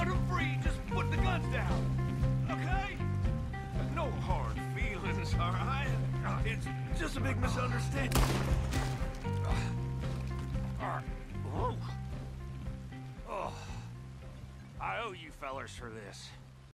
set him free. Just put the guns down. Okay? No hard feelings, all right? It's just a big misunderstanding. All right. Whoa. Oh. I owe you fellers for this.